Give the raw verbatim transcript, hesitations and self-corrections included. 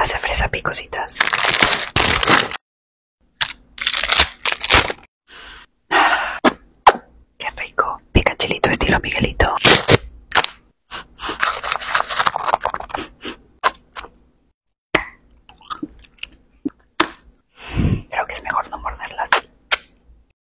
Paletas de fresa picositas. Qué rico. Pica chilito estilo Miguelito.